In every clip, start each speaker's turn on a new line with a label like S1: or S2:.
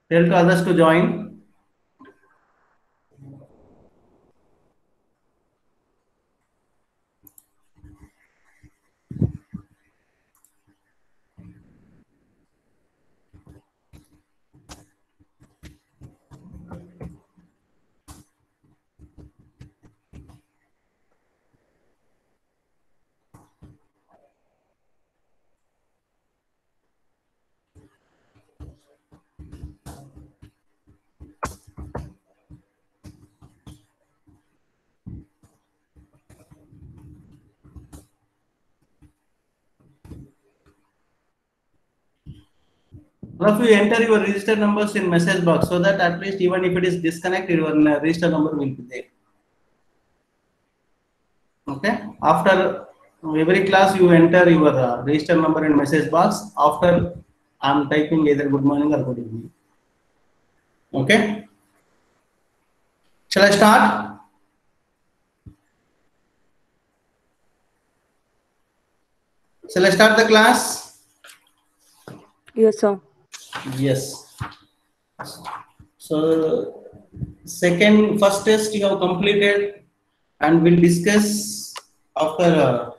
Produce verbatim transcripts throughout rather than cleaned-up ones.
S1: Tell to others to join. All of you enter your register numbers in message box so that at least even if it is disconnected, your register number will be there. Okay. After every class, you enter your uh, register number in message box. After I'm typing either good morning or good evening. Okay. Shall I start? Shall I start the class?
S2: Yes, sir.
S1: Yes. So, second, first test you have completed, and we'll discuss after uh,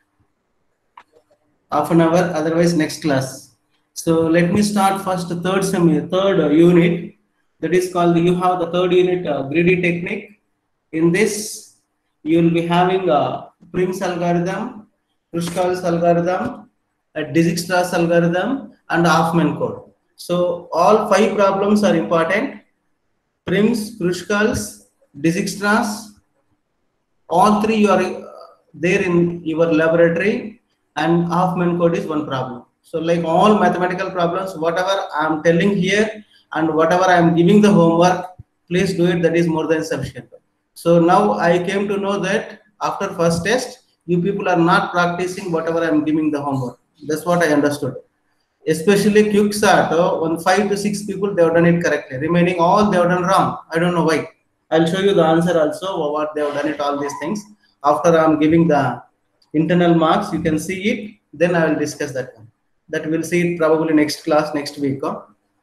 S1: half an hour. Otherwise, next class. So let me start first. Third sem, third uh, unit. That is called. You have the third unit, uh, greedy technique. In this, you will be having a Prim's algorithm, Kruskal's algorithm, a Dijkstra's algorithm, and Hoffman code. So all five problems are important. Prim's, Kruskal's, Dijkstra's, all three you are uh, there in your laboratory, and Hoffman code is one problem. So like all mathematical problems, whatever I am telling here and whatever I am giving the homework, please do it. That is more than sufficient. So now I came to know that after first test, you people are not practicing whatever I am giving the homework. That's what I understood. Especially QuickStart, uh, on five to six people they have done it correctly. Remaining all they have done wrong. I don't know why. I'll show you the answer also what they have done it all these things. After I'm giving the internal marks, you can see it. Then I will discuss that one. That we'll see it probably next class next week. Huh?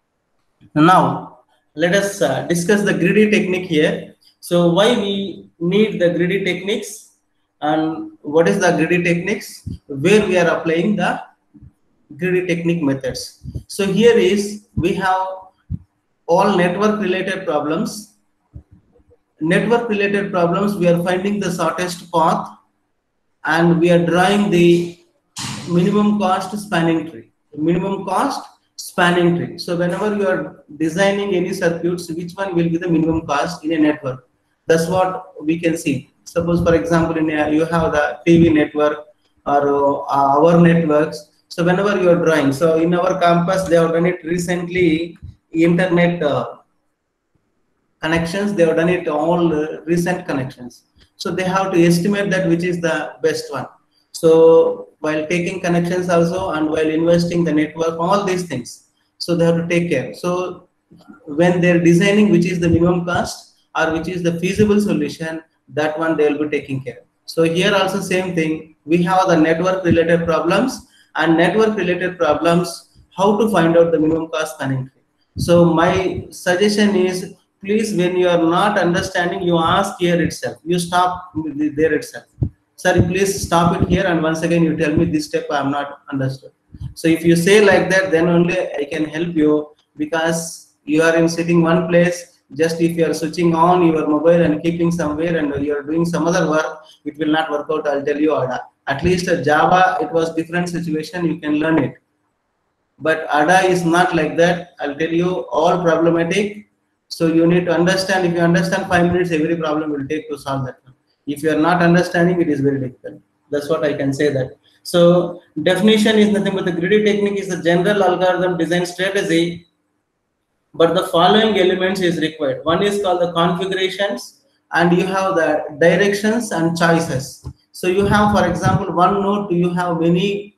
S1: Now let us uh, discuss the greedy technique here. So why we need the greedy techniques and what is the greedy techniques? Where we are applying the greedy technique methods. So here is we have all network related problems. Network related problems, we are finding the shortest path and we are drawing the minimum cost spanning tree. Minimum cost spanning tree. So whenever you are designing any circuits, which one will be the minimum cost in a network? That's what we can see. Suppose for example, in a, you have the T V network or uh, our networks. So whenever you are drawing, so in our campus they have done it recently, internet uh, connections, they have done it all uh, recent connections. So they have to estimate that which is the best one. So while taking connections also and while investing the network, all these things. So they have to take care. So when they're designing which is the minimum cost or which is the feasible solution, that one they will be taking care. So here also same thing. We have the network related problems and network related problems, how to find out the minimum cost spanning tree. So my suggestion is, please, when you are not understanding, you ask here itself. You stop there itself. Sorry, please stop it here and once again you tell me this step I am not understood. So if you say like that, then only I can help you, because you are in sitting one place. Just if you are switching on your mobile and keeping somewhere and you are doing some other work, it will not work out. I'll tell you, Ada. At least Java, it was different situation. You can learn it. But A D A is not like that. I'll tell you, all problematic. So you need to understand. If you understand five minutes, every problem will take to solve that one. If you are not understanding, it is very difficult. That's what I can say that. So definition is nothing but the greedy technique is the general algorithm design strategy, but the following elements is required. One is called the configurations, and you have the directions and choices. So you have, for example, one node, you have many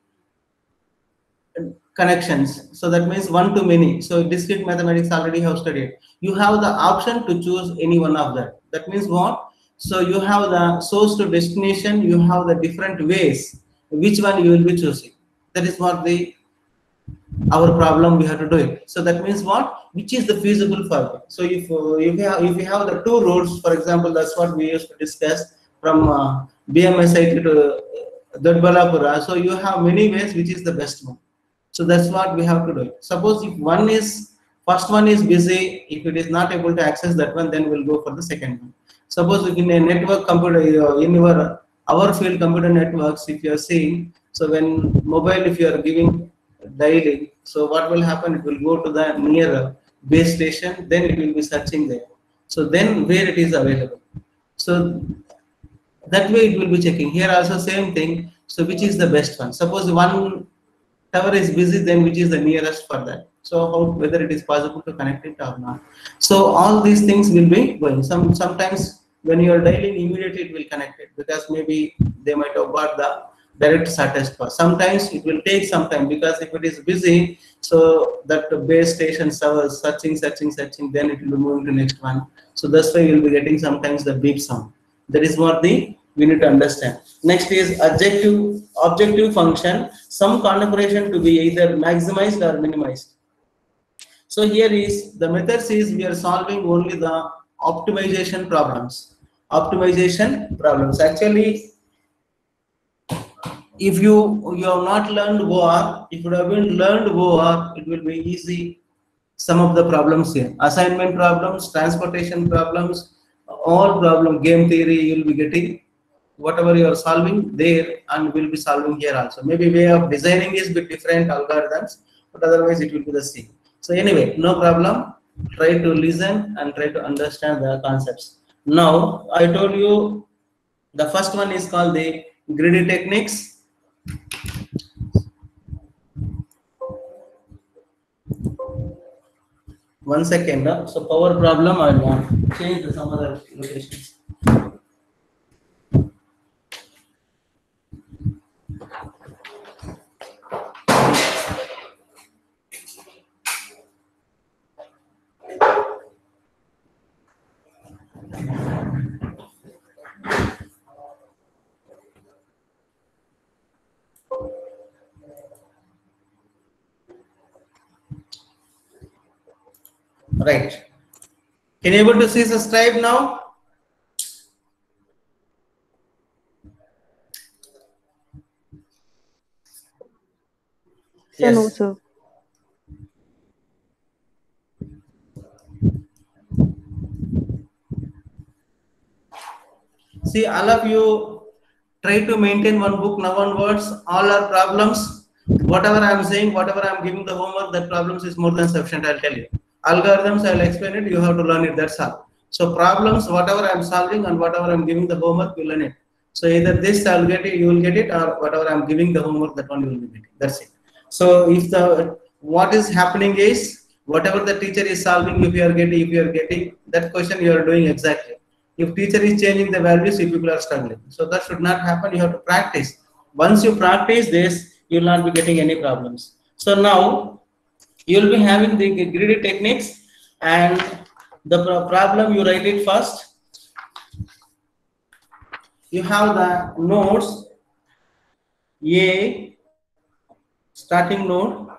S1: connections. So that means one to many. So discrete mathematics already have studied. You have the option to choose any one of that. That means what? So you have the source to destination, you have the different ways, which one you will be choosing. That is what the our problem we have to do it. So that means what? Which is the feasible for them. So if uh, if you have, if you have the two roads, for example, that's what we used to discuss from uh, B M S I T to uh, Dodbalapura. So you have many ways, which is the best one. So that's what we have to do. Suppose if one is first one is busy, if it is not able to access that one, then we'll go for the second one. Suppose in a network computer, uh, in your our field computer networks, if you are seeing, so when mobile, if you are giving dialing, so what will happen? It will go to the near base station, then it will be searching there. So then where it is available. So that way it will be checking. Here also same thing. So which is the best one? Suppose one tower is busy, then which is the nearest for that? So how, whether it is possible to connect it or not? So all these things will be going. Some sometimes when you are dialing, immediately it will connect it, because maybe they might have got the direct shortest path. Sometimes it will take some time, because if it is busy, so that base station server searching, searching, searching, then it will be moving to next one. So that's why you will be getting sometimes the beep sound. That is what the we need to understand. Next is objective objective function. Some configuration to be either maximized or minimized. So here is the methods is we are solving only the optimization problems. Optimization problems. Actually, if you you have not learned O R, if you have been learned O R, it will be easy. Some of the problems here, assignment problems, transportation problems, all problem, game theory, you will be getting whatever you are solving there, and will be solving here also. Maybe way of designing is bit different algorithms, but otherwise it will be the same. So anyway, no problem. Try to listen and try to understand the concepts. Now I told you the first one is called the greedy techniques. One second. Uh, so power problem, I want to change some other locations. Right. Can you able to see subscribe now?
S2: Sir,
S1: Yes.
S2: no, sir.
S1: See, all of you try to maintain one book now onwards. All our problems, whatever I am saying, whatever I am giving the homework, that problems is more than sufficient. I'll tell you. Algorithms, I'll explain it. You have to learn it. That's all. So problems, whatever I am solving and whatever I am giving the homework, you learn it. So either this I'll get it, you will get it, or whatever I am giving the homework, that one you will be getting. That's it. So if the what is happening is whatever the teacher is solving, if you are getting, if you are getting that question, you are doing exactly. If teacher is changing the values, if people are struggling, so that should not happen. You have to practice. Once you practice this, you will not be getting any problems. So now you will be having the greedy techniques, and the problem you write it first. You have the nodes A, starting node,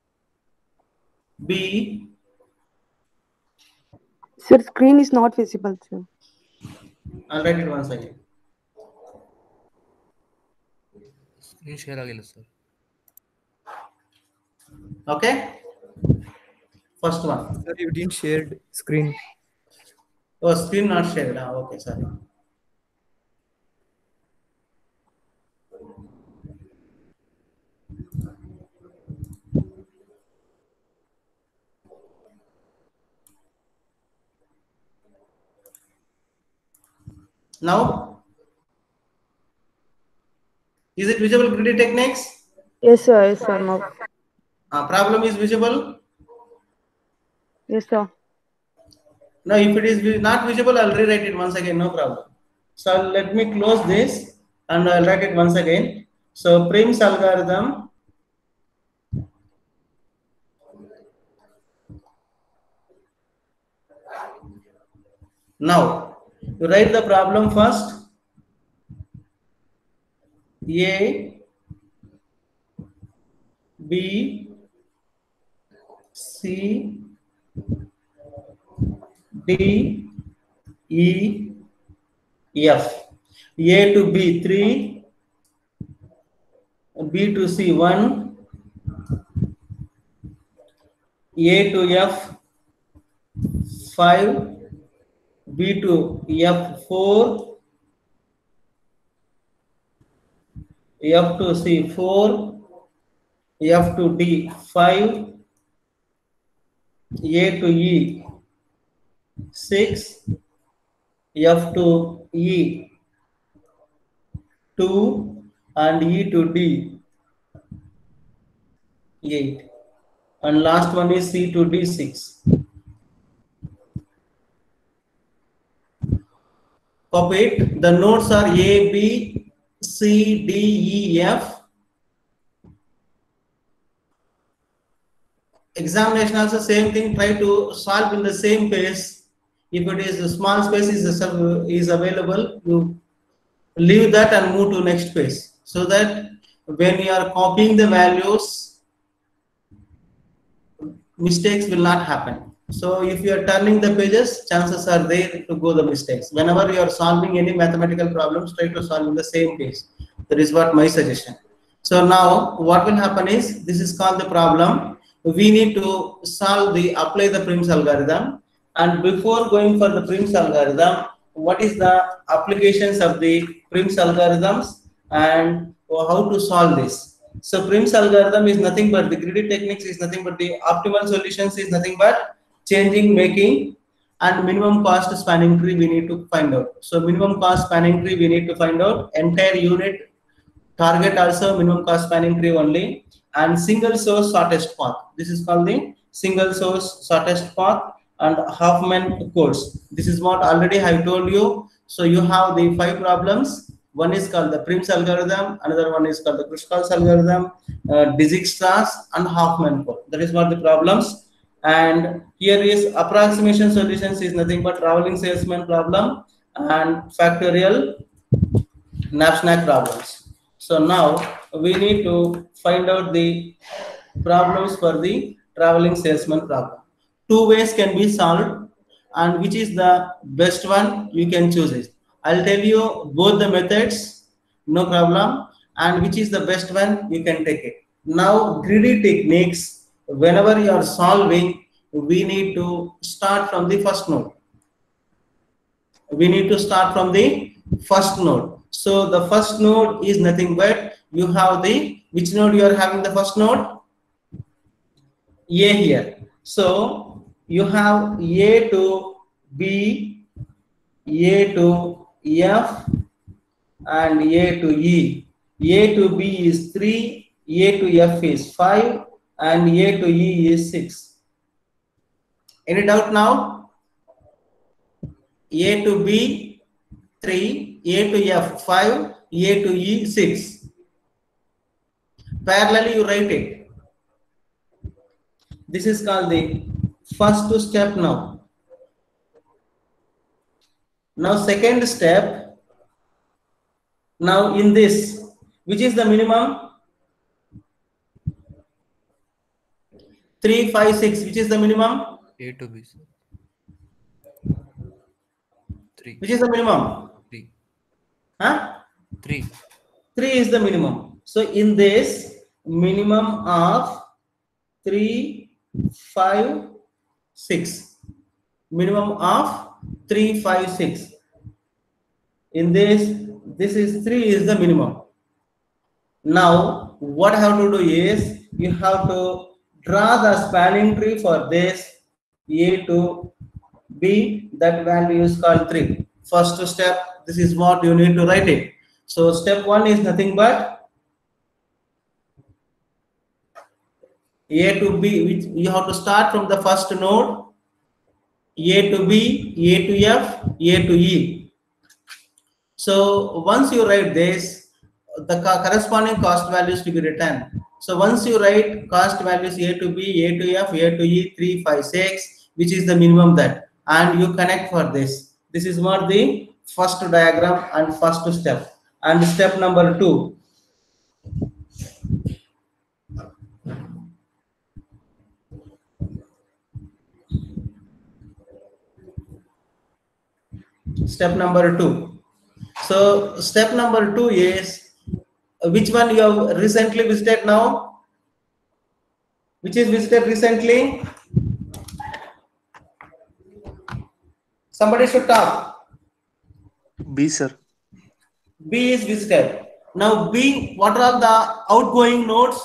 S1: B.
S2: Sir, screen is not visible, sir.
S1: I'll write it once again.
S3: Screen share agila, sir.
S1: Okay. First one.
S4: Sir, you didn't share screen.
S1: Oh, screen not shared. Ah, okay, sorry. Now, is it visible greedy techniques?
S2: Yes, sir. Yes, sir. No.
S1: Uh, problem is visible.
S2: Yes, sir.
S1: Now, if it is not visible, I'll rewrite it once again, no problem. So let me close this and I'll write it once again. So Prim's algorithm. Now, you write the problem first. A, B, C, D, E, F. A to B three, B to C one, A to F five, B to F four, F to C four, F to D five, A to E six, F to E two, and E to D eight, and last one is C to D six. Copy it. The nodes are A, B, C, D, E, F. Examination also same thing. Try to solve in the same pace. If it is a small space is is available, you leave that and move to next page, so that when you are copying the values, mistakes will not happen. So if you are turning the pages, chances are there to go the mistakes. Whenever you are solving any mathematical problems, try to solve in the same page. That is what my suggestion. So now what will happen is, this is called the problem. We need to solve the apply the Prim's algorithm. And before going for the Prim's algorithm, what is the applications of the Prim's algorithms and how to solve this? So Prim's algorithm is nothing but the greedy techniques is nothing but the optimal solutions is nothing but changing, making, and minimum cost spanning tree we need to find out. So minimum cost spanning tree we need to find out, entire unit target also minimum cost spanning tree only, and single source shortest path. This is called the single source shortest path and Huffman codes. This is what already I told you. So you have the five problems. One is called the Prim's algorithm, another one is called the Kruskal algorithm, uh, Dijkstra's, and Huffman code. That is what the problems. And here is approximation solutions is nothing but traveling salesman problem and factorial knapsack problems. So now we need to find out the problems for the traveling salesman problem. Two ways can be solved, and which is the best one, you can choose it. I'll tell you both the methods, no problem, and which is the best one, you can take it. Now greedy techniques, whenever you are solving, we need to start from the first node. We need to start from the first node. So the first node is nothing but, you have the, which node you are having the first node? A here. So you have A to B, A to F, and A to E. A to B is three, A to F is five, and A to E is six. Any doubt now? A to B three, A to F five, A to E six. Parallelly you write it. This is called the first step now. Now second step. Now in this, which is the minimum? three, five, six, which is the minimum?
S3: A to B, sir. Three.
S1: Which is the minimum?
S3: Three.
S1: Huh?
S3: Three.
S1: three is the minimum. So in this, minimum of three, five, six. Minimum of three, five, six. In this, this is three is the minimum. Now, what I have to do is, you have to draw the spanning tree for this A to B. That value is called three. First step, this is what you need to write it. So step one is nothing but A to B, which you have to start from the first node, A to B, A to F, A to E. So once you write this, the corresponding cost values to be written. So once you write cost values A to B, A to F, A to E, three, five, six, which is the minimum that, and you connect for this. This is what the first diagram and first step. And step number two. Step number two. So step number two is uh, which one you have recently visited now? Which is visited recently? Somebody should talk.
S5: B, sir.
S1: B is visited. Now B, what are the outgoing nodes?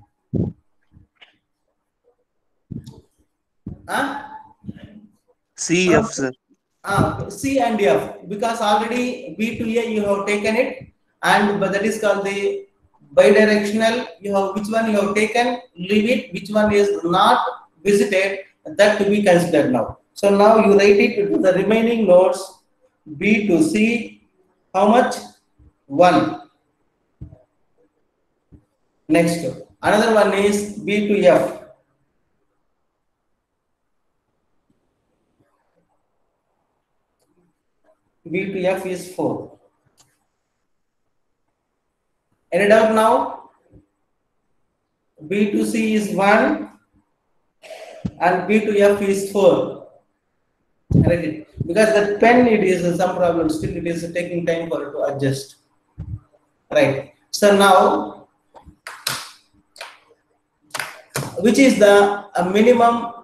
S1: Huh?
S5: C, F, sir.
S1: Uh, C and F, because already B to A you have taken it, and but that is called the bidirectional. You have which one you have taken, leave it, which one is not visited, that to be considered now. So now you write it to the remaining nodes B to C. How much? one. Next, another one is B to F. B to F is four. Any doubt now? B to C is one and B to F is four. Right? Because the pen it is some problem, still it is taking time for it to adjust. Right. So now, which is the uh, minimum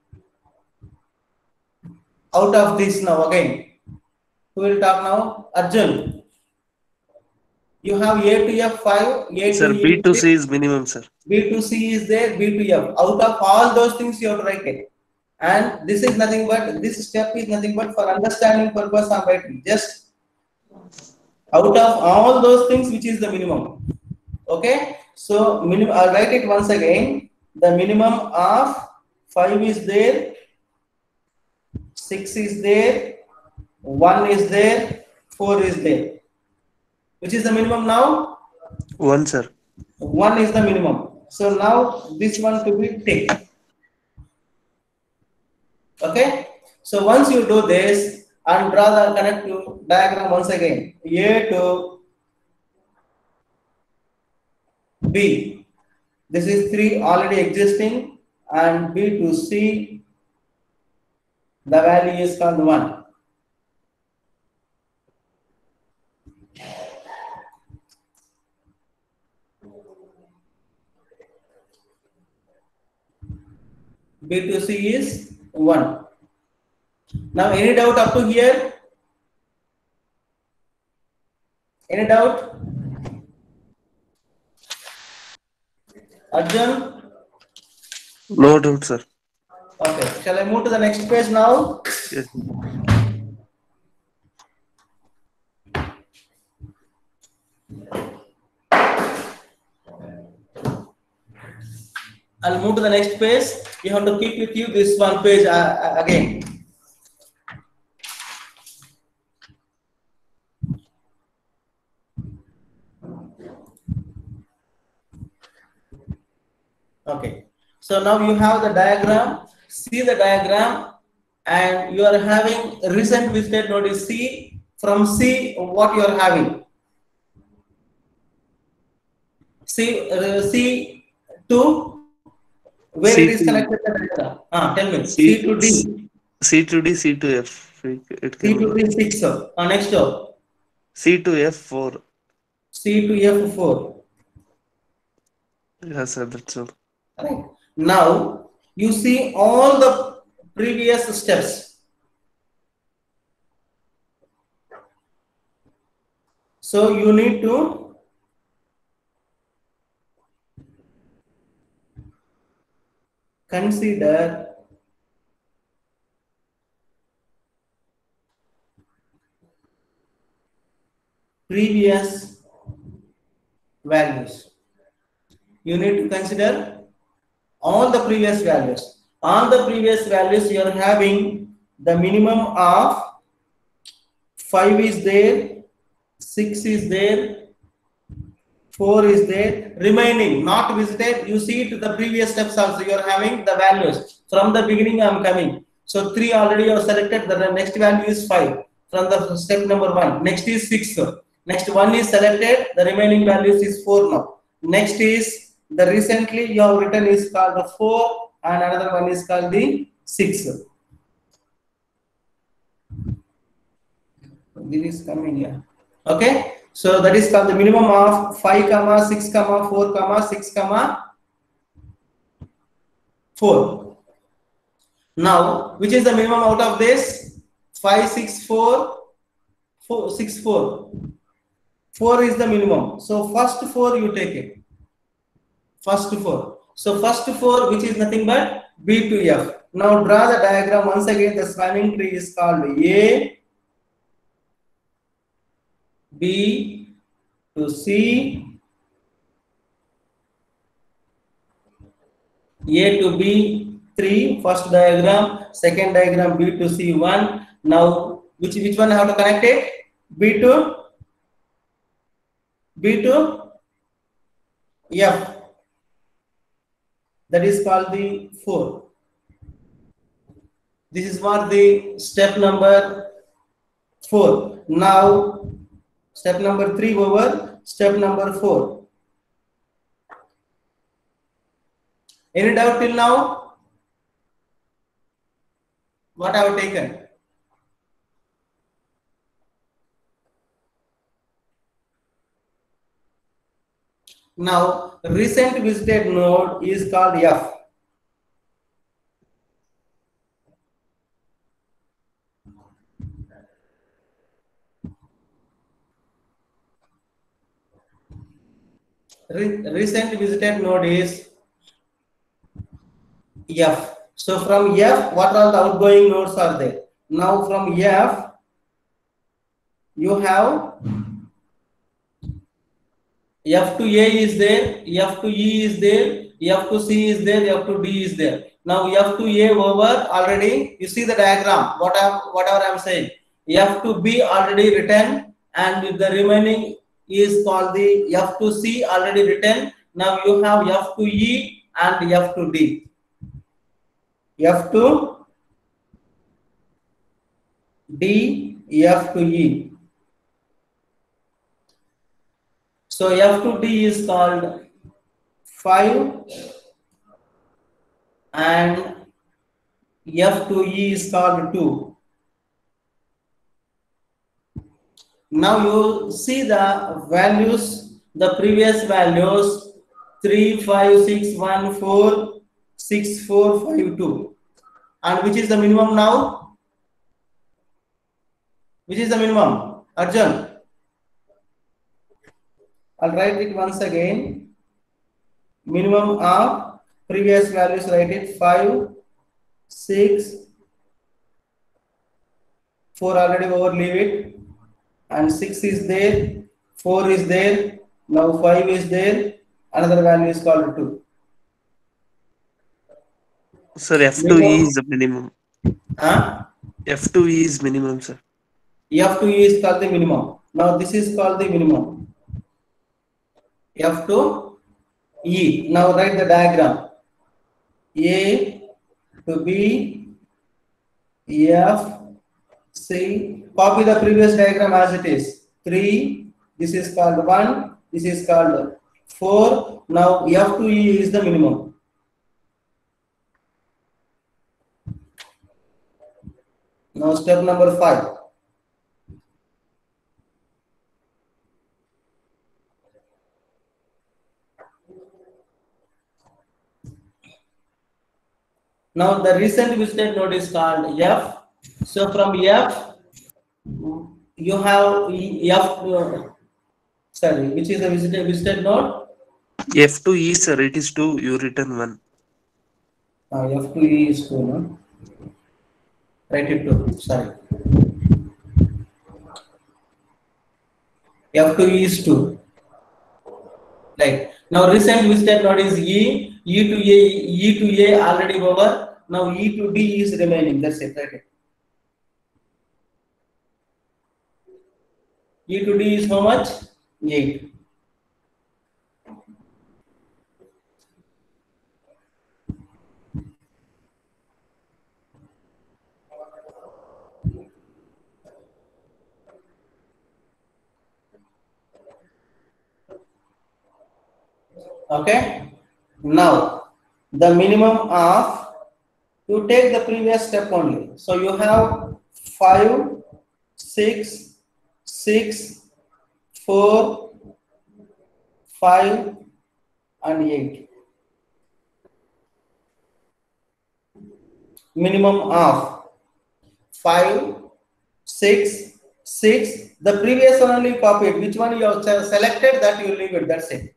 S1: out of this now again? Who will talk now? Arjun. You have A to F five, A
S5: Sir,
S1: to E
S5: B to
S1: six,
S5: C is minimum, sir.
S1: B to C is there, B to F. Out of all those things you have to write it. And this is nothing but, this step is nothing but for understanding purpose I'm writing. Just out of all those things, which is the minimum. Okay? So, minimum, I'll write it once again. The minimum of five is there, six is there, one is there, four is there. Which is the minimum now?
S5: one, sir.
S1: one is the minimum. So now this one to be taken. Okay? So once you do this and draw the connective diagram once again. A to B. This is three already existing, and B to C, the value is called one. B to C is one. Now, any doubt up to here? Any doubt? Arjun?
S5: No doubt, sir.
S1: Okay. Shall I move to the next page now?
S5: Yes.
S1: I'll move to the next page. You have to keep with you this one page uh, again. Okay. So now you have the diagram. See the diagram, and you are having recent visited node is C. From C, what you are having? C, uh, C to where
S5: C
S1: it is
S5: to-
S1: connected. Ah, tell me.
S5: C-
S1: C to D.
S5: C to D, C to F. It
S1: C
S5: can
S1: to
S5: be.
S1: D six. Uh, next up.
S5: C to F four.
S1: C to F four.
S5: Yes, sir. That's all.
S1: Right. Now you see all the previous steps. So you need to consider previous values. You need to consider all the previous values. On the previous values, you are having the minimum of five is there, six is there, four is there, remaining not visited. You see to the previous steps also, you are having the values. From the beginning, I am coming. So three already you have selected, the next value is five from the step number one. Next is six. Next one is selected, the remaining values is four now. Next is the recently you have written is called the four, and another one is called the six. This is coming here. Okay, so that is called the minimum of five comma six comma four comma six comma four. Now, which is the minimum out of this? Five six four four six four. Four is the minimum. So first four you take it. First four. So first four, which is nothing but B to F. Now draw the diagram once again. The spanning tree is called A, B to C, A to B three, first diagram, second diagram B to C one. Now which which one I have to connect it? B to B to F. That is called the four. This is what the step number four. Now step number three over, step number four. Any doubt till now? What I have taken? Now, recent visited node is called F. Re recent visited node is F. So from F, what are the outgoing nodes are there? Now from F, you have F to A is there, F to E is there, F to C is there, F to D is there. Now F to A over already, you see the diagram, what I, whatever I am saying. F to B already written, and the remaining is called the F to C already written. Now you have F to E and F to D. F to D, F to E. So F to D is called five and F to E is called two. Now you see the values, the previous values three, five, six, one, four, six, four, five, two. And which is the minimum now? Which is the minimum? Arjun. I'll write it once again. Minimum of previous values, write it five, six, four already over, leave it, and six is there, four is there, now five is there, another value is called two.
S5: Sir, F two E is the minimum.
S1: Huh?
S5: F two E is minimum, sir.
S1: F two E is called the minimum. Now this is called the minimum. F to E. Now write the diagram. A to B, F, C. Copy the previous diagram as it is. three, this is called one, this is called four. Now F to E is the minimum. Now step number five. Now the recent visited node is called F. So from F, you have F. Uh, sorry, which is the visited visited node?
S5: F two E, sir. It is two. You written one.
S1: Uh, F two E is two. No? Write it two. Sorry. F two E is two. Right. Now recent visited node is E. E to A, E to A already over. Now E to D is remaining. That's it. Right. E to D is how much? eight. Okay. Now the minimum of, you take the previous step only. So you have five, six, six, four, five, and eight. Minimum of five, six, six. The previous one only copied. Which one you have selected, that you leave it. That's it.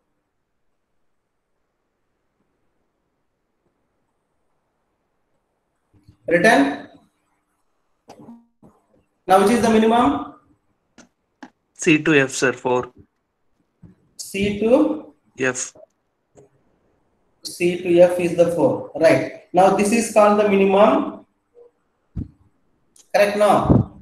S1: Written. Now, which is the minimum?
S5: C to F, sir. four.
S1: C to
S5: F.
S1: C to F is the four. Right. Now, this is called the minimum. Correct now?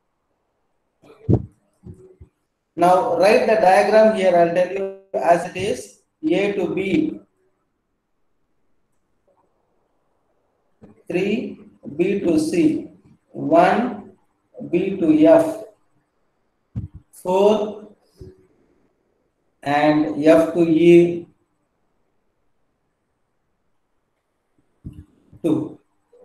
S1: Now, write the diagram here. I'll tell you as it is. A to B. three, B to C. one, B to F. four, and F to E. two.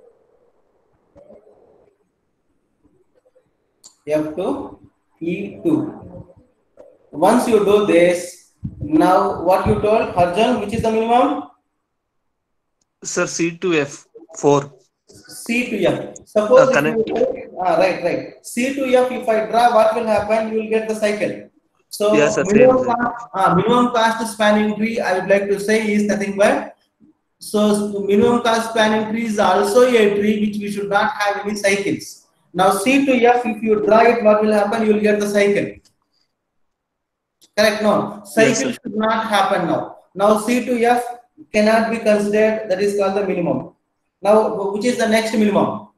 S1: F to E two. Once you do this, now what you told, Arjun, which is the minimum?
S5: Sir, C to F, four.
S1: C to F. Suppose
S5: Uh,
S1: if you, ah, right, right. C to F, if I draw, what will happen? You will get the cycle. So
S5: Yes, sir,
S1: minimum,
S5: same,
S1: cost, ah, minimum cost spanning tree, I would like to say, is nothing but, so minimum cost spanning tree is also a tree which we should not have any cycles. Now C to F, if you draw it, what will happen? You will get the cycle. Correct? No, cycle
S5: Yes,
S1: should not happen now. Now C to F cannot be considered. That is called the minimum. Now, which is the next minimum?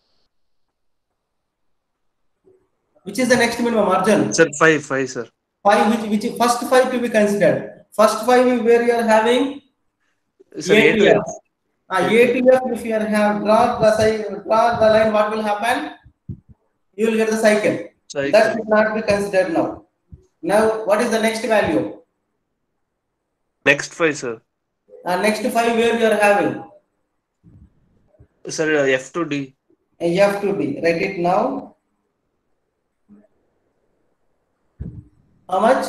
S1: Which is the next minimum, Arjun?
S5: Sir, five, five, sir.
S1: Five, which which is first five to be considered. First five where you are having
S5: Sir,
S1: A
S5: A
S1: to
S5: to
S1: F.
S5: F.
S1: Ah, A to F, if you are have draw the cycle, draw the line, what will happen? You will get the cycle.
S5: Cycle.
S1: That should not be considered now. Now, what is the next value?
S5: Next five, sir.
S1: Uh, next five where you are having
S5: Sir, uh, F to D.
S1: a F to D. Write it now. How much?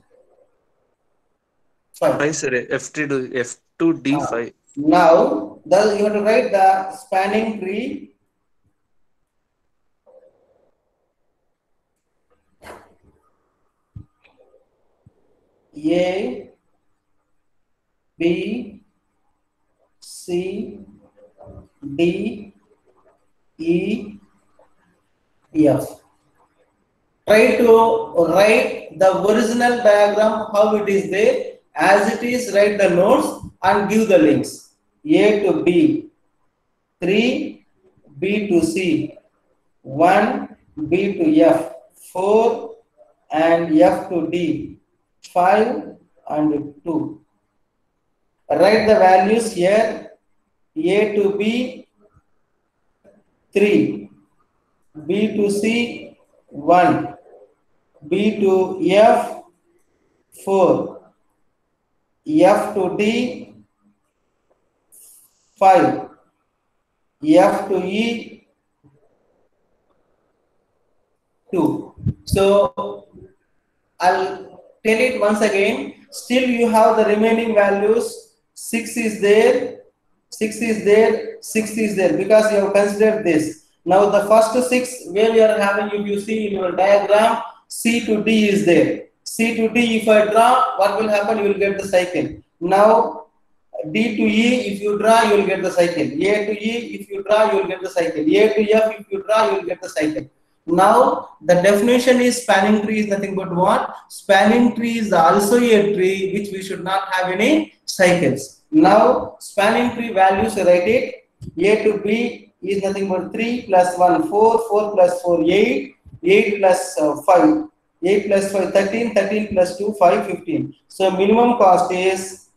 S1: Five.
S5: Five, sir. F to D, F to D,
S1: Ah.
S5: five.
S1: Now, the, you have to write the spanning tree. A, B, C, D, E, F. Try to write the original diagram how it is there. As it is, write the notes and give the links. A to B, three, B to C, one, B to F, four, and F to D, five, and two. Write the values here. A to B, three, B to C, one, B to F, four, F to D, five, F to E, two. So I'll tell it once again. Still you have the remaining values. six is there, six is there, six is there, because you have considered this. Now the first six where we are having, if you see in your diagram, C to D is there. C to D, if I draw, what will happen? You will get the cycle. Now D to E, if you draw, you will get the cycle. A to E, if you draw, you will get the cycle. A to F, if you draw, you will get the cycle. Now the definition is spanning tree is nothing but what? Spanning tree is also a tree which we should not have any cycles. Now spanning tree values, write it. A to B is nothing but three plus one, four, four plus four, eight, eight plus uh, five, eight plus five, thirteen, thirteen plus two, five, fifteen. So minimum cost is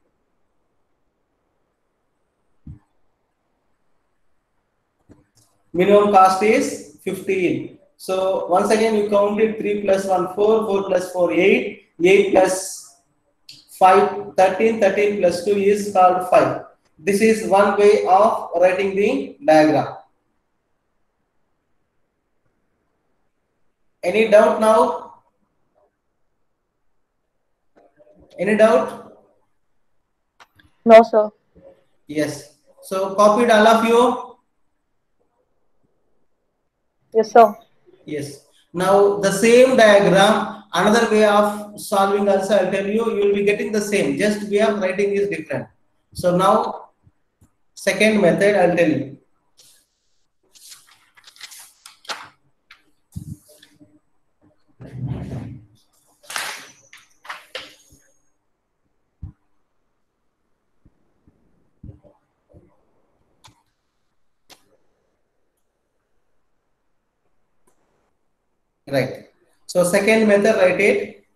S1: minimum cost is fifteen. So once again you count it, three plus one, four, four plus four, eight, eight plus five, thirteen, thirteen plus two is called five. This is one way of writing the diagram. Any doubt now? Any doubt?
S2: No, sir.
S1: Yes. So copied all of you?
S2: Yes, sir.
S1: Yes. Now the same diagram, another way of solving also I'll tell you, you will be getting the same, just way of writing is different. So now second method I'll tell you. Right. So second method, write it.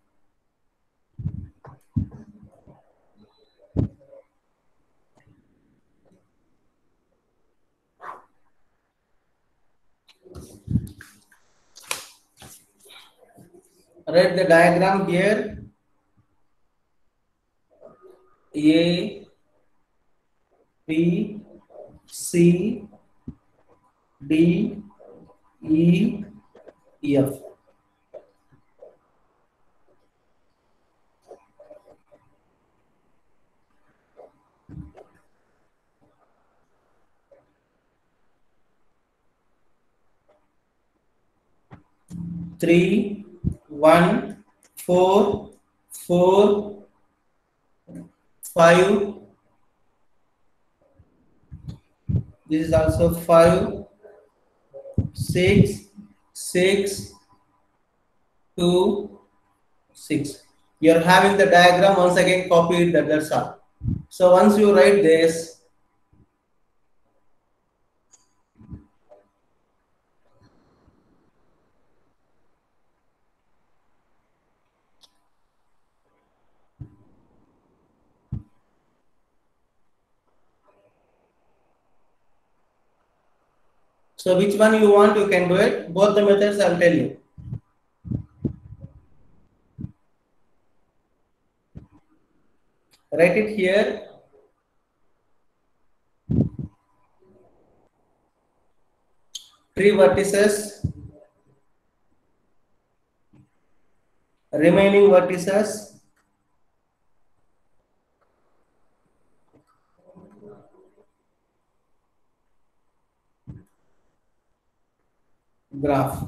S1: Write the diagram here. A, B, C, D, E, F. Three, one, four, four, five. This is also five, six, six, two, six. You are having the diagram once again copied. That that's all. So once you write this, so which one you want, you can do it. Both the methods I'll tell you. Write it here. Three vertices. Remaining vertices. Graph.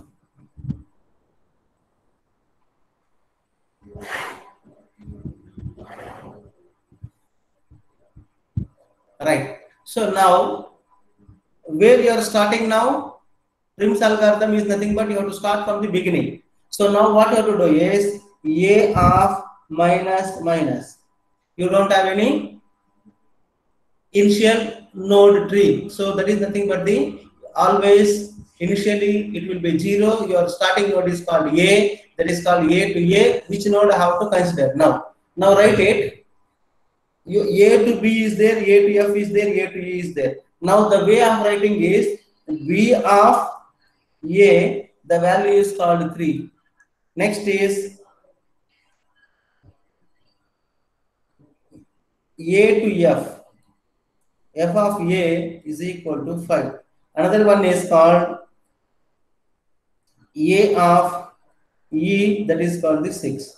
S1: Right. So now, where you are starting now, Prim's algorithm is nothing but you have to start from the beginning. So now what you have to do is A of minus minus. You don't have any initial node tree. So that is nothing but the always initially it will be zero. Your starting node is called A. That is called A to A. Which node I have to consider now? Now write it. You, A to B is there, A to F is there, A to E is there. Now the way of writing is B of A, the value is called three. Next is A to F. F of A is equal to five. Another one is called A of E, that is called the six.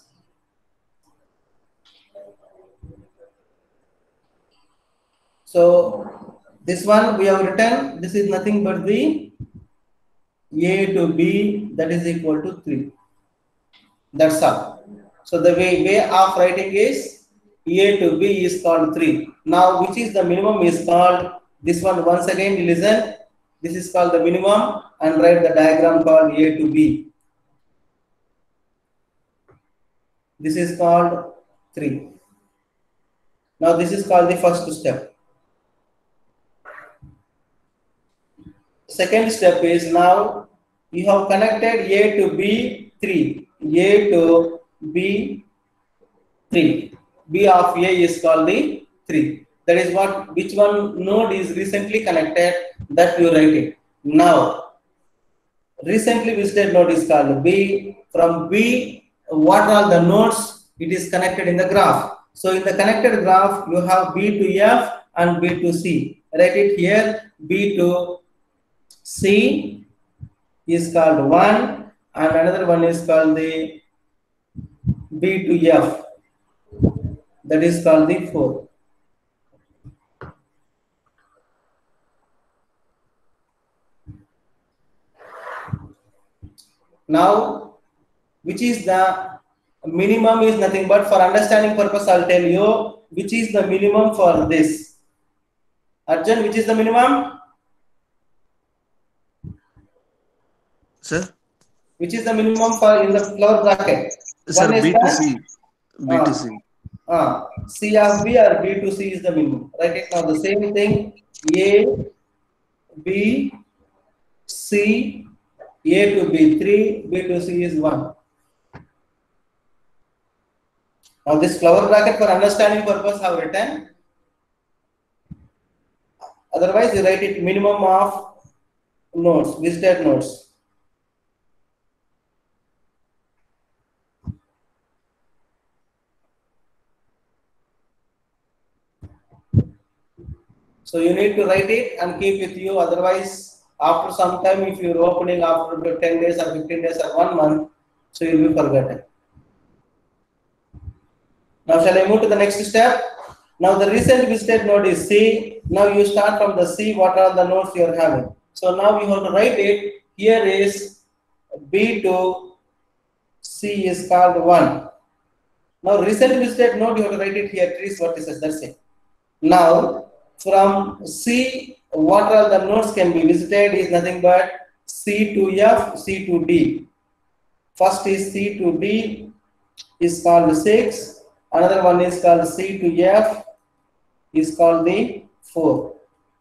S1: So this one we have written, this is nothing but the A to B, that is equal to three. That's all. So the way, way of writing is A to B is called three. Now which is the minimum is called, this one once again listen, this is called the minimum and write the diagram called A to B. This is called three. Now this is called the first step. Second step is now you have connected A to B three. A to B three. B of A is called the three. That is what, which one node is recently connected, that you write it. Now, recently visited node is called B. From B, what are the nodes? It is connected in the graph. So in the connected graph, you have B to F and B to C. Write it here. B to C is called one, and another one is called the B to F, that is called the four. Now, which is the minimum is nothing but for understanding purpose, I'll tell you which is the minimum for this. Arjun, which is the minimum?
S5: Sir?
S1: Which is the minimum for in the floor bracket?
S5: Sir,
S1: One is
S5: B to
S1: the
S5: C. B
S1: uh,
S5: to C.
S1: uh, C of B or B to C is the minimum. Write it now. The same thing. A, B, C, A to B three, B to C is one. Now this flower bracket for understanding purpose I have written. Otherwise you write it minimum of nodes, visited nodes. So you need to write it and keep with you. Otherwise, after some time, if you're opening after ten days or fifteen days or one month, so you'll be forgotten. Now shall I move to the next step? Now the recent visited node is C. Now you start from the C. What are the nodes you are having? So now you have to write it. Here is B to C is called one. Now recent visited node you have to write it here. Three vertices. That's it. Now from C, what are the nodes can be visited is nothing but C to F, C to D. First is C to D is called six. Another one is called C to F is called the four.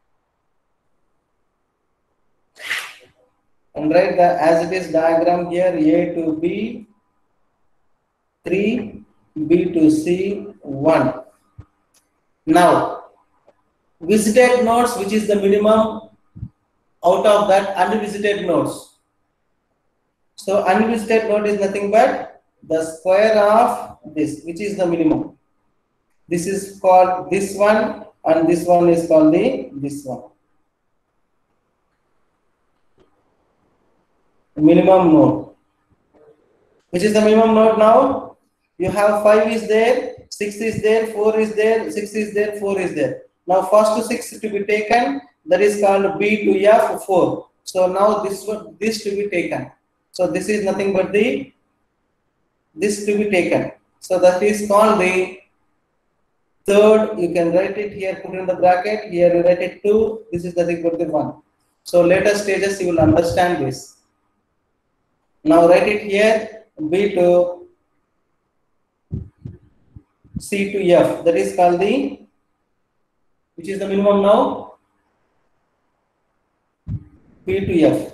S1: And write the as it is diagram here, A to B, three, B to C, one. Now, visited nodes, which is the minimum out of that unvisited nodes. So, unvisited node is nothing but the square of this, which is the minimum. This is called this one, and this one is called the this one. Minimum node. Which is the minimum node now? You have five is there, six is there, four is there, six is there, four is there. Now first six to be taken, that is called B to F four. So now this one, this to be taken. So this is nothing but the this to be taken. So that is called the third. You can write it here, put in the bracket. Here you write it two. This is nothing but the one. So later stages you will understand this. Now write it here, B to C to F. That is called the, which is the minimum now? B to F.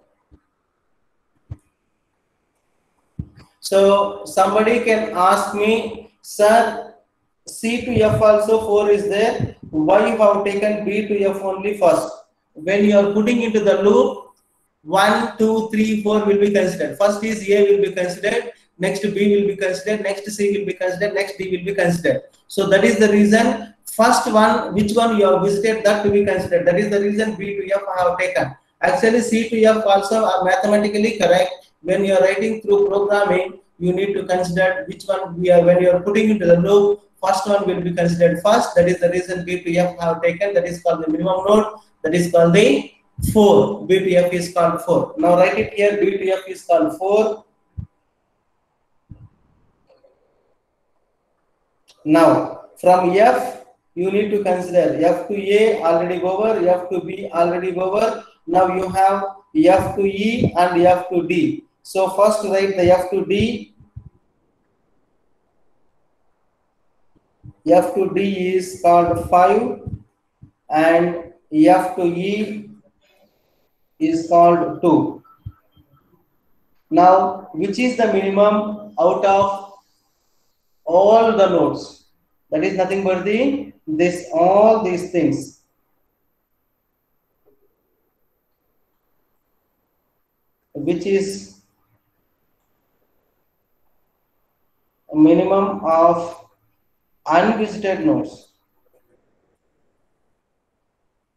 S1: So somebody can ask me, sir, C to F also four is there. Why you have taken B to F only first? When you are putting into the loop, one, two, three, four will be considered. First is A will be considered, next B will be considered, next C will be considered, next D will be considered. So that is the reason first one, which one you have visited, that to be considered. That is the reason B to F I have taken. Actually C to F also are mathematically correct. When you are writing through programming, you need to consider which one we are, when you are putting into the loop, first one will be considered first. That is the reason B to F I have taken. That is called the minimum node. That is called the four. B to F is called four. Now write it here. B to F is called four. Now from F you need to consider F to A already over, F to B already over. Now you have F to E and F to D. So first write the F to D. F to D is called five and F to E is called two. Now, which is the minimum out of all the nodes? That is nothing but the this all these things. Which is a minimum of unvisited nodes.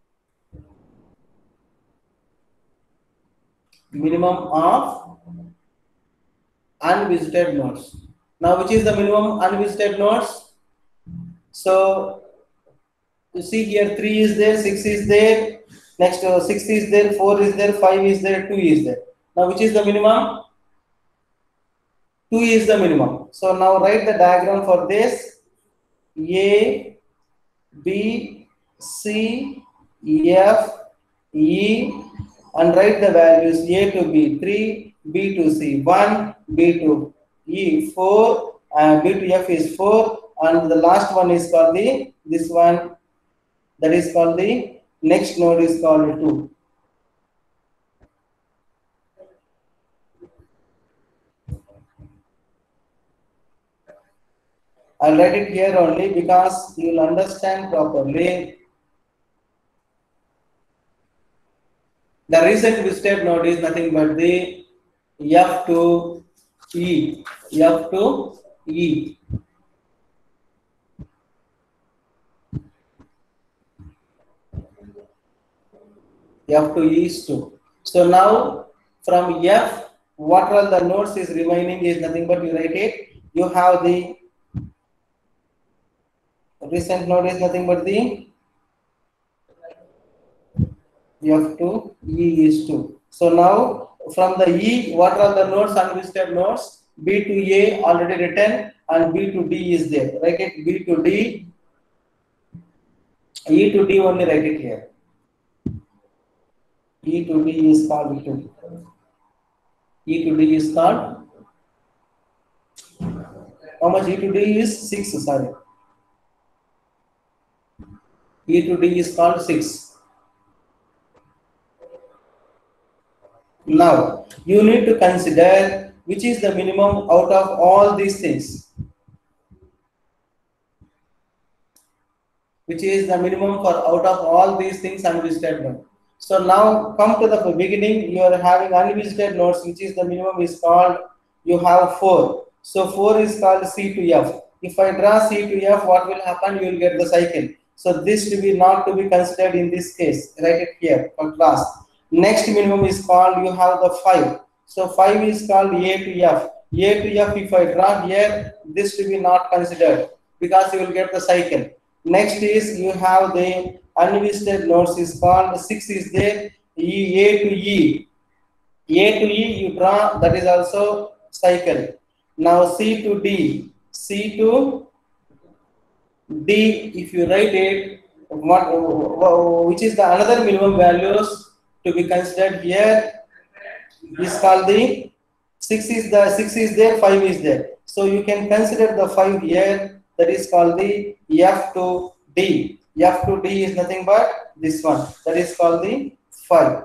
S1: Minimum of unvisited nodes. Now, which is the minimum unvisited nodes? So, you see here three is there, six is there, next uh, six is there, four is there, five is there, two is there. Now, which is the minimum? two is the minimum. So, now write the diagram for this. A, B, C, F, E, and write the values A to B three, B to C one, B to E four, and B to F is four, and the last one is called the this one, that is called the next node is called two. I'll write it here only because you will understand properly. The recent visited node is nothing but the F to E, F to E. F to E is two. So now from F, what all the nodes is remaining is nothing but you write it. You have the recent node is nothing but the F to E is two. So now from the E, what are the nodes, unvisited nodes? B to A already written and B to D is there. Write it B to D. E to D only write it here. E to D is called two. E to D is called, how much E to D is? six, sorry. E to D is called six. Now, you need to consider which is the minimum out of all these things. Which is the minimum for out of all these things unvisited node. So now come to the beginning, you are having unvisited nodes, which is the minimum is called, you have four. So four is called C to F. If I draw C to F, what will happen? You will get the cycle. So this to be not to be considered in this case. Write it here for class. Next minimum is called, you have the five. So five is called A to F. A to F, if I draw here, this to be not considered because you will get the cycle. Next is you have the unvisited nodes is called six is there, E, A to E. A to E you draw, that is also cycle. Now C to D. C to D, if you write it, what, which is the another minimum values to be considered here is called the six is the six is there, five is there. So you can consider the five here, that is called the F to D. F to D is nothing but this one, that is called the five.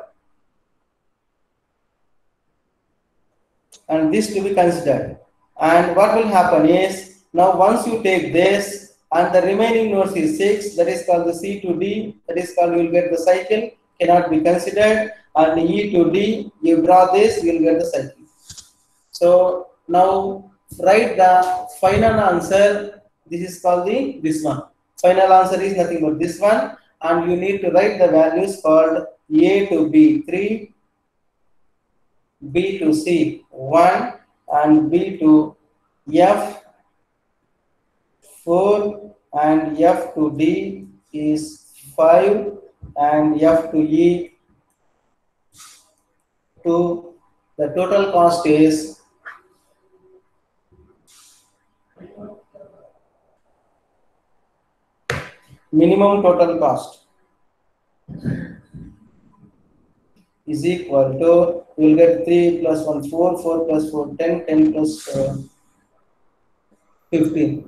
S1: And this to be considered. And what will happen is, now once you take this and the remaining nodes is six, that is called the C to D, that is called, you will get the cycle, cannot be considered, and E to D, you draw this, you will get the cycle. So now write the final answer, this is called the this one. Final answer is nothing but this one, and you need to write the values called A to B three, B to C one, and B to F four, and F to D is five, and F to E two. The total cost is minimum total cost is equal to, you will get three plus one, four, four plus four, ten, ten plus uh, fifteen.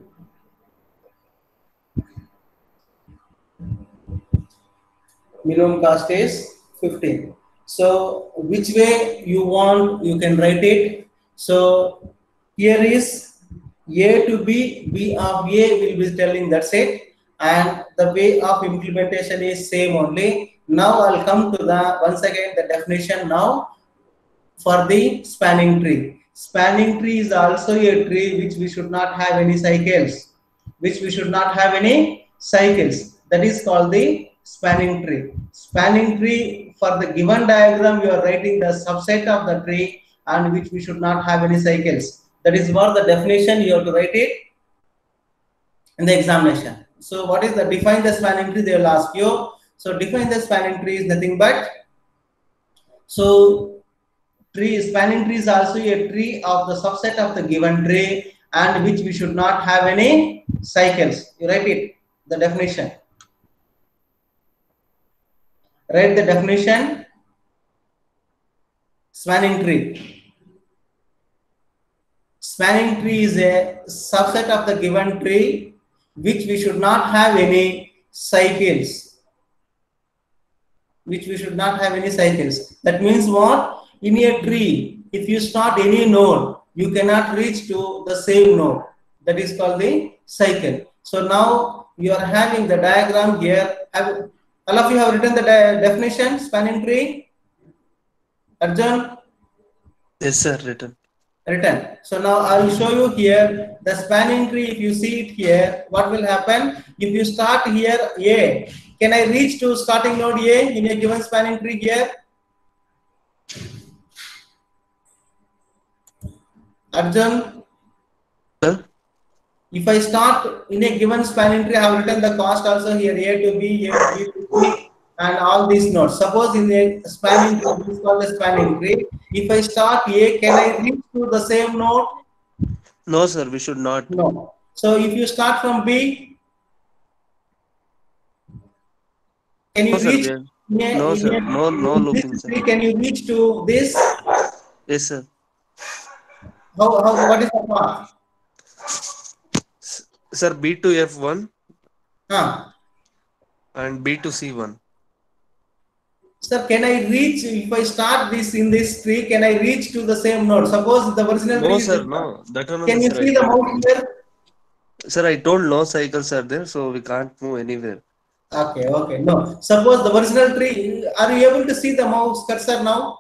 S1: Minimum cost is fifteen. So which way you want, you can write it. So here is A to B, B of A will be telling, that's it. And the way of implementation is same only. Now I'll come to the, once again, the definition now for the spanning tree. Spanning tree is also a tree which we should not have any cycles, which we should not have any cycles. That is called the spanning tree. Spanning tree, for the given diagram, you are writing the subset of the tree, and which we should not have any cycles. That is what the definition you have to write it in the examination. So what is the define the spanning tree? They will ask you. So define the spanning tree is nothing but, so tree spanning tree is also a tree of the subset of the given tree and which we should not have any cycles. You write it, the definition. Write the definition. Spanning tree. Spanning tree is a subset of the given tree which we should not have any cycles. Which we should not have any cycles. That means what? In a tree, if you start any node, you cannot reach to the same node. That is called the cycle. So now you are having the diagram here. Have, all of you have written the de definition, spanning tree? Arjun?
S5: Yes, sir, written.
S1: Written. So now I will show you here the spanning tree. If you see it here, what will happen? If you start here A, can I reach to starting node A in a given spanning tree here? Arjun?
S5: Sir?
S1: If I start in a given spanning tree, I have written the cost also here, A to B, A to B to C, and all these nodes. Suppose in a spanning tree, this is called a spanning tree. If I start A, can I reach to the same node?
S5: No, sir, we should not.
S1: No. So if you start from B, can you
S5: No, sir,
S1: reach?
S5: we are-
S1: in a-
S5: no,
S1: in
S5: sir,
S1: a-
S5: no, no
S1: in
S5: looping,
S1: this
S5: sir.
S1: tree, can you reach to this?
S5: Yes, sir.
S1: How, how what is the path?
S5: S- Sir, B to F one
S1: Huh.
S5: and B to C one.
S1: Sir, can I reach, if I start this in this tree, can I reach to the same node? Suppose the original tree
S5: No,
S1: is
S5: sir,
S1: this
S5: no.
S1: one.
S5: That one
S1: Can
S5: also,
S1: you
S5: sir.
S1: see
S5: I
S1: the
S5: told,
S1: mouse here?
S5: sir, I told no cycles are there, so we can't move anywhere.
S1: Okay, okay. No. Suppose the original tree, are you able to see the mouse cursor now?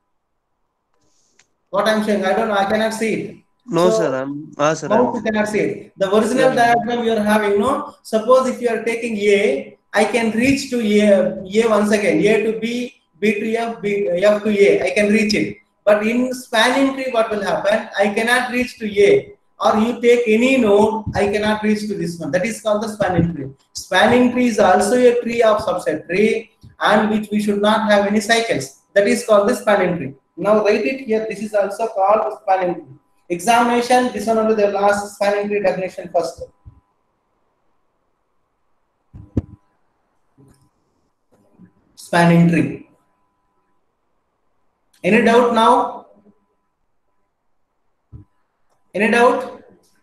S1: What I'm saying, I don't know, I cannot see it.
S5: No,
S1: So,
S5: sir, I'm. Ah, sir,
S1: mouse you
S5: I'm.
S1: cannot see it. The original
S5: Yeah.
S1: diagram you are having, no? Suppose if you are taking A, I can reach to A, A once again, A to B, B to F, B, F to A, I can reach it. But in spanning tree, what will happen? I cannot reach to A. Or you take any node, I cannot reach to this one. That is called the spanning tree. Spanning tree is also a tree of subset tree and which we should not have any cycles. That is called the spanning tree. Now write it here. This is also called spanning tree. Examination, this one only the last spanning tree definition first. Spanning tree. Any doubt now? Any doubt?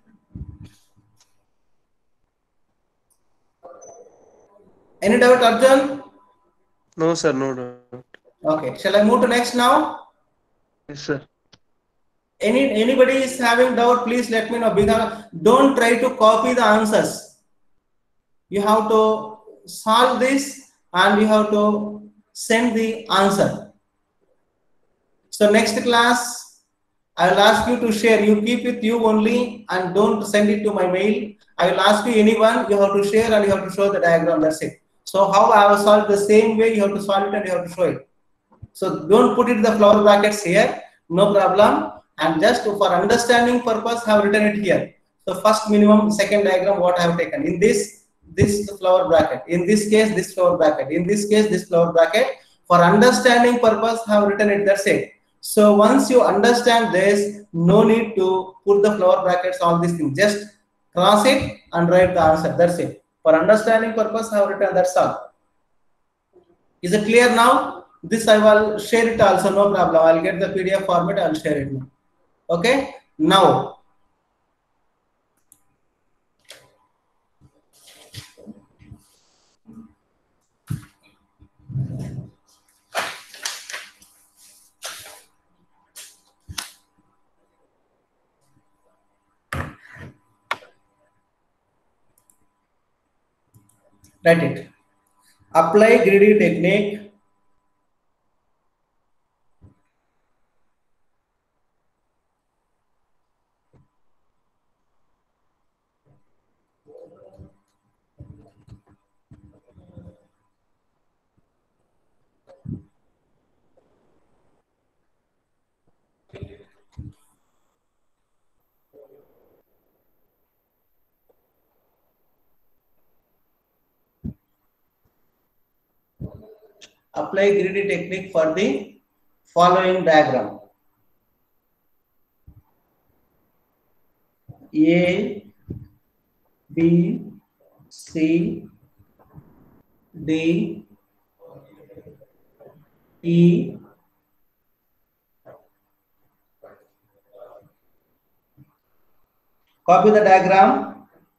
S1: Any doubt, Arjun?
S5: No, sir, no doubt.
S1: Okay, shall I move to next now?
S5: Yes, sir.
S1: Any anybody is having doubt, please let me know. Because don't try to copy the answers. You have to solve this and you have to send the answer. So next class, I will ask you to share. You keep with you only and don't send it to my mail. I will ask you anyone, you have to share and you have to show the diagram. That's it. So how I have solved the same way, you have to solve it and you have to show it. So don't put it the flower brackets here, no problem. And just for understanding purpose, I have written it here. So first minimum, second diagram, what I have taken. In this, this flower bracket. In this case, this flower bracket. In this case, this flower bracket. For understanding purpose, I have written it. That's it. So once you understand this, no need to put the flower brackets, all these things. Just cross it and write the answer. That's it. For understanding purpose, I have written. That's all. Is it clear now? This I will share it also, no problem. I'll get the P D F format, I'll share it now. Okay, now write it. Apply greedy technique. Apply greedy technique for the following diagram. A, B, C, D, E, copy the diagram.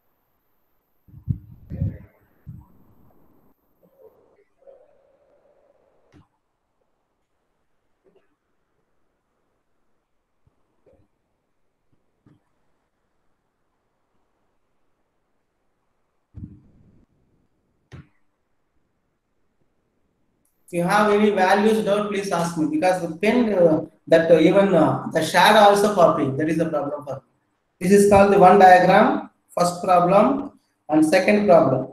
S1: If you have any values doubt, please ask me, because the pen uh, that uh, even uh, the shadow also copy. That is the problem for me. This is called the one diagram. First problem and second problem.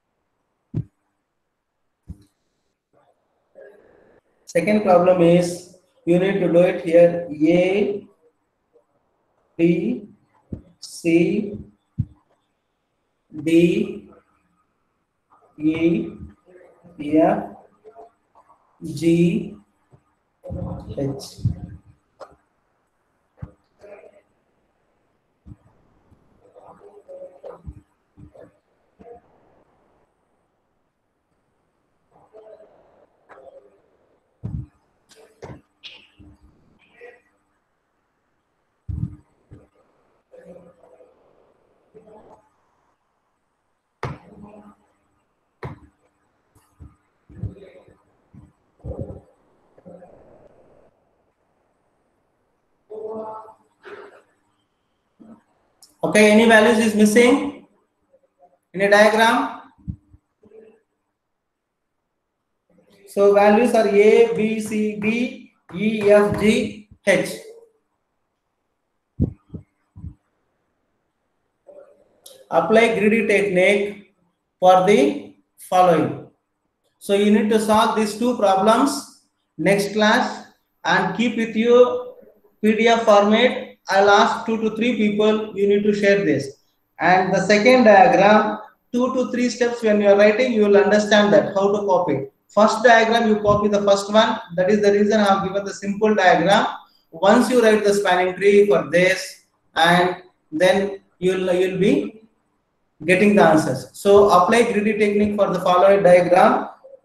S1: Second problem is you need to do it here. A, B, C, D, E, F, G, H. Okay, any values is missing in a diagram? So values are A, B, C, D, E, F, G, H. Apply greedy technique for the following. So you need to solve these two problems next class and keep with you P D F format. I'll ask two to three people, you need to share this. And the second diagram, two to three steps when you are writing, you will understand that how to copy. First diagram, you copy the first one. That is the reason I have given the simple diagram. Once you write the spanning tree for this, and then you'll you'll be getting the answers. So apply greedy technique for the following diagram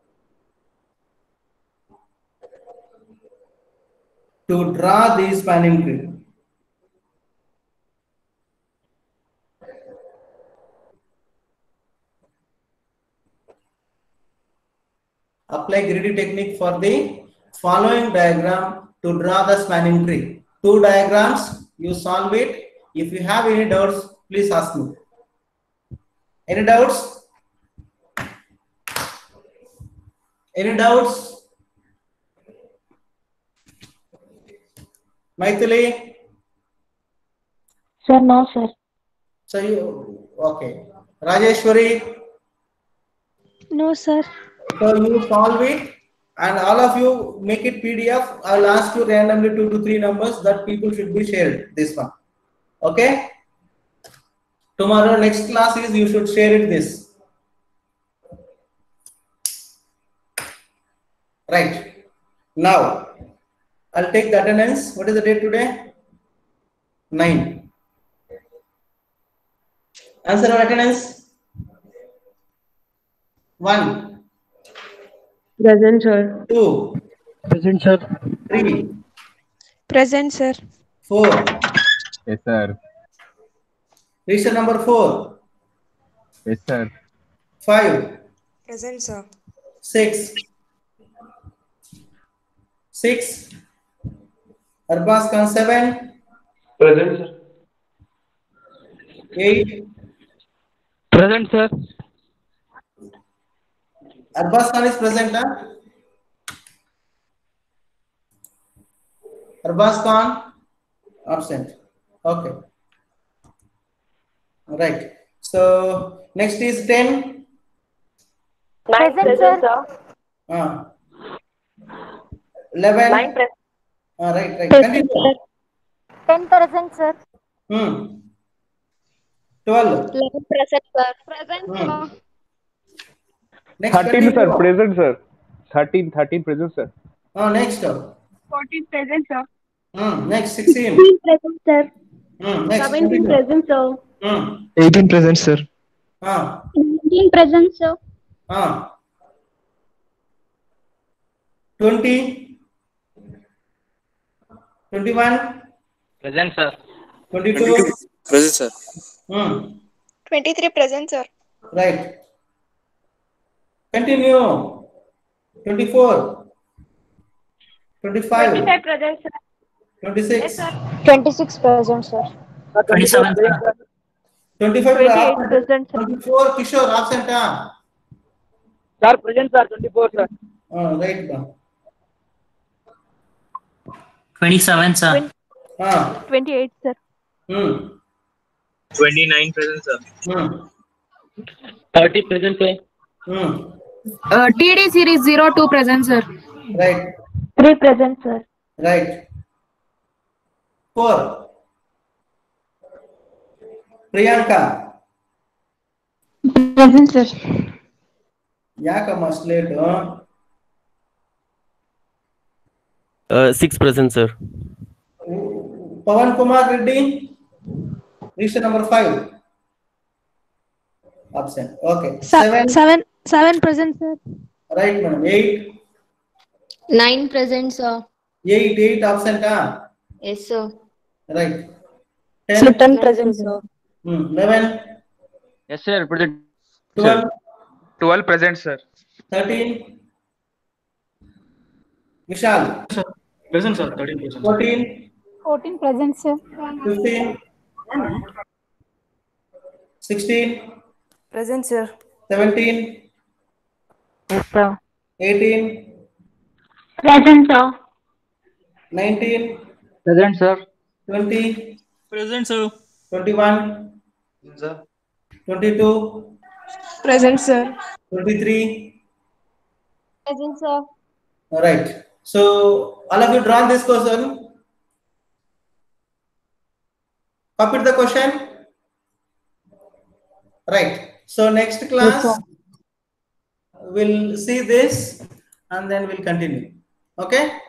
S1: to draw the spanning tree. Apply greedy technique for the following diagram to draw the spanning tree. Two diagrams, you solve it. If you have any doubts, please ask me. Any doubts? Any doubts? Maithili?
S2: Sir, no, sir.
S1: So you, okay. Rajeshwari?
S6: No, sir.
S1: So you solve it and all of you make it P D F. I'll ask you randomly two to three numbers that people should be shared. This one. Okay? Tomorrow next class is you should share it this. Right. Now I'll take the attendance. What is the date today? nine. Answer or attendance? one.
S2: Present, sir.
S1: two.
S4: Present, sir.
S1: three.
S6: Present, sir.
S1: four.
S7: Yes, sir.
S1: Register number four.
S7: Yes, sir.
S1: five.
S6: Present, sir.
S1: six. six. Arbaz Khan seven.
S5: Present, sir.
S1: eight.
S4: Present, sir.
S1: Arbaz Khan is present, huh? Arbaz Khan absent. Okay. Right. So next is ten.
S2: Nine present, sir.
S1: Uh, eleven.
S2: Nine present.
S1: Uh, right, right.
S2: Present,
S1: Continue.
S8: ten present, sir.
S1: Hmm. twelve.
S2: eleven present, sir.
S8: Present,
S1: Hmm. Next,
S9: thirteen,
S1: continue.
S9: sir. Present, sir. thirteen, thirteen present, sir.
S1: Oh, next.
S2: fourteen present, sir.
S1: Hmm. Next, sixteen.
S2: sixteen present, sir.
S1: Hmm. Next,
S2: seventeen
S1: continue.
S2: present, sir.
S1: Hmm.
S4: eighteen present, sir.
S1: Ah.
S2: nineteen present, sir.
S1: Ah. twenty. twenty-one.
S4: Present, sir.
S1: twenty-two.
S5: Present, sir.
S1: Hmm.
S6: twenty-three present, sir.
S1: Right. Continue. twenty-four. twenty-five.
S2: twenty-five present, sir.
S1: twenty-six.
S8: twenty-six present, sir.
S10: twenty-seven, sir.
S1: twenty-five.
S2: twenty-eight present, sir.
S1: twenty-four. Kishore, absent. Ah.
S4: Sir, present, sir. twenty-four, sir.
S1: Oh, right. Ba.
S10: twenty-seven, sir.
S1: Ah.
S6: twenty-eight, sir.
S1: Hmm.
S5: twenty-nine present, sir.
S1: Hmm.
S4: thirty present, sir.
S1: Hmm.
S11: Uh, T D series zero two present, sir.
S1: Right.
S2: three present, sir.
S1: Right. Four. Priyanka.
S2: Present, sir.
S1: Yakama slate. Huh?
S12: Uh, six present, sir.
S1: Pawan Kumar Reddy. Reason number five. Absent. Okay. Seven.
S6: Seven, seven present, sir.
S1: Right, madam. Eight.
S2: nine present, sir.
S1: Eight. Eight absent. Ah.
S2: Yes, sir.
S1: Right. Ten.
S8: ten present, sir.
S1: Hmm. Eleven.
S4: Yes, sir. Present.
S1: Twelve.
S9: twelve present, sir.
S1: Thirteen. Vishal.
S3: Present, sir. thirteen present.
S1: Fourteen.
S8: fourteen present, sir.
S1: Fifteen. Sixteen.
S6: Present, sir.
S1: Seventeen.
S8: Yes, sir.
S1: Eighteen.
S2: Present, sir.
S1: Nineteen.
S4: Present, sir.
S1: Twenty.
S3: Present, sir.
S1: Twenty-one.
S5: Sir.
S1: Twenty-two.
S6: Present, sir.
S1: Twenty-three.
S8: Present, sir.
S1: All right. So all of you drawn this question. Copied the question. Right. So next class we'll see this and then we'll continue. Okay.